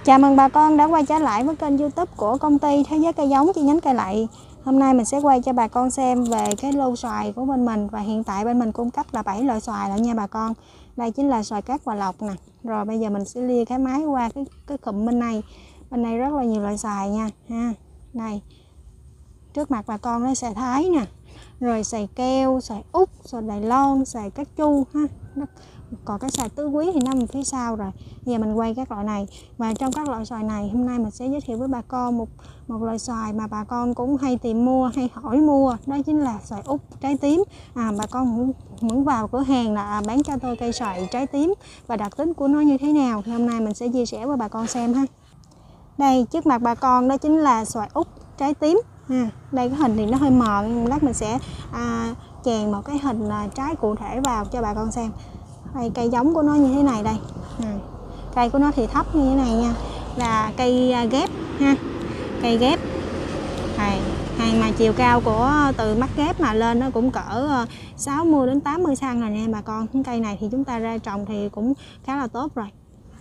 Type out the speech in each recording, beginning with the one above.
Chào mừng bà con đã quay trở lại với kênh YouTube của công ty Thế Giới Cây Giống chi nhánh Cai Lậy. Hôm nay mình sẽ quay cho bà con xem về cái lô xoài của bên mình, và hiện tại bên mình cung cấp là 7 loại xoài lại nha bà con. Đây chính là xoài cát và lộc nè. Rồi bây giờ mình sẽ lia cái máy qua cái cụm bên này. Bên này rất là nhiều loại xoài nha ha. Đây. Trước mặt bà con nó xoài Thái nè. Rồi xoài keo, xoài Úc, xoài Đài Loan, xoài cát chu ha. Còn cái xoài tứ quý thì nằm phía sau rồi. Bây giờ mình quay các loại này. Và trong các loại xoài này hôm nay mình sẽ giới thiệu với bà con một loại xoài mà bà con cũng hay tìm mua, hay hỏi mua. Đó chính là xoài Úc trái tím. Bà con muốn vào cửa hàng là bán cho tôi cây xoài trái tím và đặc tính của nó như thế nào thì hôm nay mình sẽ chia sẻ với bà con xem ha. Đây trước mặt bà con đó chính là xoài Úc trái tím. Đây cái hình thì nó hơi mờ, nhưng lát mình sẽ chèn một cái hình trái cụ thể vào cho bà con xem. Đây cây giống của nó như thế này đây. Cây của nó thì thấp như thế này nha, là cây ghép ha, cây ghép này mà chiều cao của từ mắt ghép mà lên nó cũng cỡ 60 đến 80 cm rồi nha bà con. Cái cây này thì chúng ta ra trồng thì cũng khá là tốt rồi.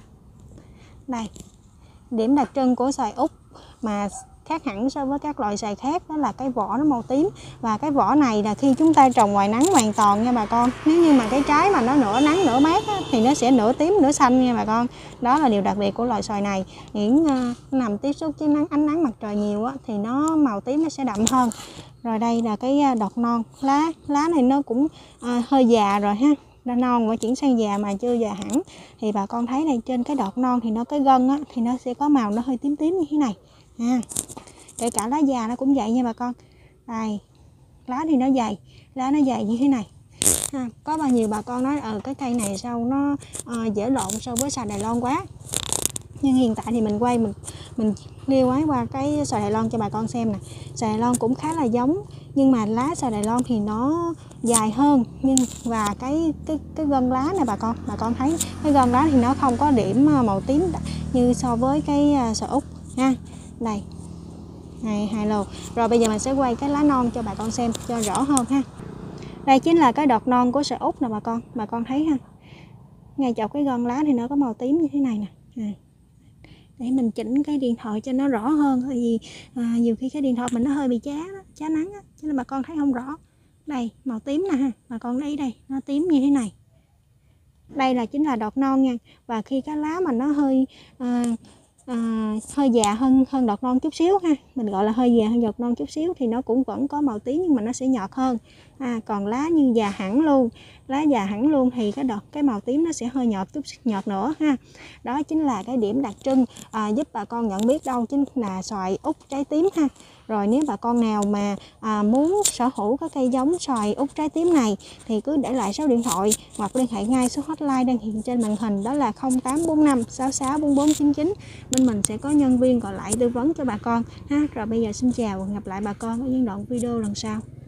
Đây điểm đặc trưng của xoài Úc mà khác hẳn so với các loại xoài khác đó là cái vỏ nó màu tím, và cái vỏ này là khi chúng ta trồng ngoài nắng hoàn toàn nha bà con. Nếu như mà cái trái mà nó nửa nắng nửa mát á, thì nó sẽ nửa tím nửa xanh nha bà con. Đó là điều đặc biệt của loại xoài này. Những nằm tiếp xúc với ánh nắng mặt trời nhiều á, thì nó màu tím nó sẽ đậm hơn. Rồi đây là cái đọt non, lá này nó cũng hơi già rồi ha, đã non và chuyển sang già mà chưa già hẳn. Thì bà con thấy đây trên cái đọt non thì nó cái gân á, thì nó sẽ có màu nó hơi tím tím như thế này ha. Kể cả lá già nó cũng vậy nha bà con. Đây lá thì nó dày, lá nó dày như thế này có bao nhiêu bà con nói cái cây này sao nó dễ lộn so với xoài Đài Loan quá. Nhưng hiện tại thì mình quay mình liêu qua cái xoài Đài Loan cho bà con xem nè. Xoài Đài Loan cũng khá là giống, nhưng mà lá xoài Đài Loan thì nó dài hơn, và cái gân lá này bà con thấy cái gân lá thì nó không có điểm màu tím như so với cái xoài Úc ha. Đây hai lô. Rồi bây giờ mình sẽ quay cái lá non cho bà con xem cho rõ hơn ha. Đây chính là cái đọt non của xoài Úc nè bà con thấy ha. Ngay chọc cái gân lá thì nó có màu tím như thế này nè. Để mình chỉnh cái điện thoại cho nó rõ hơn, tại vì nhiều khi cái điện thoại mình nó hơi bị chá nắng á, cho nên bà con thấy không rõ. Đây màu tím nè ha, bà con thấy đây nó tím như thế này. Đây là chính là đọt non nha. Và khi cái lá mà nó hơi già hơn đọt non chút xíu ha, mình gọi là hơi già hơn đọt non chút xíu thì nó cũng vẫn có màu tím, nhưng mà nó sẽ nhọt hơn. Còn lá như già hẳn luôn, thì cái màu tím nó sẽ hơi nhọt nữa ha. Đó chính là cái điểm đặc trưng giúp bà con nhận biết đâu chính là xoài Úc trái tím ha. Rồi nếu bà con nào mà muốn sở hữu cái cây giống xoài Úc trái tím này thì cứ để lại số điện thoại hoặc liên hệ ngay số hotline đang hiện trên màn hình, đó là 0845 66 4499. Bên mình sẽ có nhân viên gọi lại tư vấn cho bà con ha. Rồi bây giờ xin chào và gặp lại bà con ở những đoạn video lần sau.